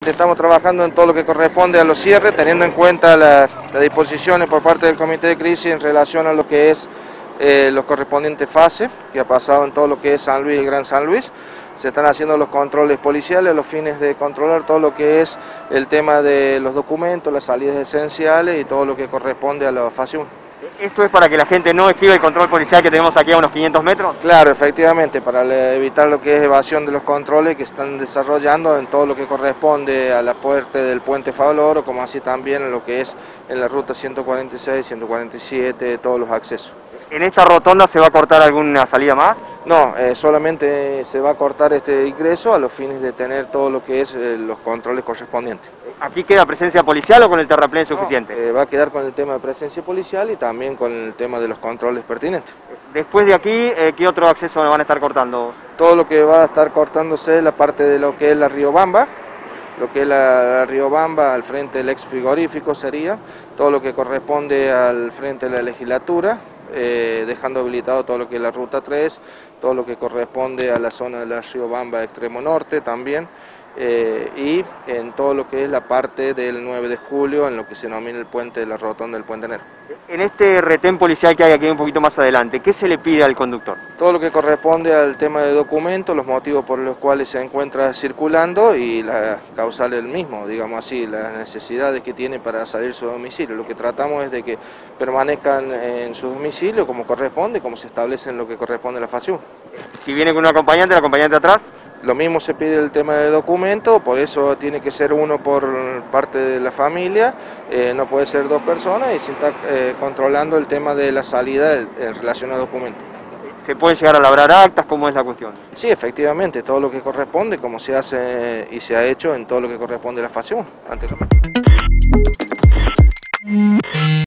Estamos trabajando en todo lo que corresponde a los cierres, teniendo en cuenta las disposiciones por parte del Comité de Crisis en relación a lo que es los correspondientes fases que ha pasado en todo lo que es San Luis y Gran San Luis. Se están haciendo los controles policiales a los fines de controlar todo lo que es el tema de los documentos, las salidas esenciales y todo lo que corresponde a la fase 1. ¿Esto es para que la gente no esquive el control policial que tenemos aquí a unos 500 metros? Claro, efectivamente, para evitar lo que es evasión de los controles que están desarrollando en todo lo que corresponde a la puerta del puente Favaloro, como así también en lo que es en la ruta 146, 147, todos los accesos. ¿En esta rotonda se va a cortar alguna salida más? No, solamente se va a cortar este ingreso a los fines de tener todo lo que es los controles correspondientes. ¿Aquí queda presencia policial o con el terraplén suficiente? No, va a quedar con el tema de presencia policial y también con el tema de los controles pertinentes. Después de aquí, ¿qué otro acceso van a estar cortando? Todo lo que va a estar cortándose es la parte de lo que es la Riobamba, lo que es la Riobamba al frente del ex frigorífico sería, todo lo que corresponde al frente de la legislatura, dejando habilitado todo lo que es la ruta 3, todo lo que corresponde a la zona de la Riobamba extremo norte también, y en todo lo que es la parte del 9 de julio, en lo que se denomina el puente de la rotonda del Puente Enero. En este retén policial que hay aquí un poquito más adelante, ¿qué se le pide al conductor? Todo lo que corresponde al tema de documentos, los motivos por los cuales se encuentra circulando y la causal del mismo, digamos así, las necesidades que tiene para salir de su domicilio. Lo que tratamos es de que permanezcan en su domicilio como corresponde, como se establece en lo que corresponde a la fase 1. Si viene con un acompañante, ¿el acompañante atrás? Lo mismo se pide el tema de documento, por eso tiene que ser uno por parte de la familia, no puede ser dos personas y se está controlando el tema de la salida en relación a documentos. ¿Se puede llegar a labrar actas? ¿Cómo es la cuestión? Sí, efectivamente, todo lo que corresponde, como se hace y se ha hecho en todo lo que corresponde a la fase 1 anteriormente.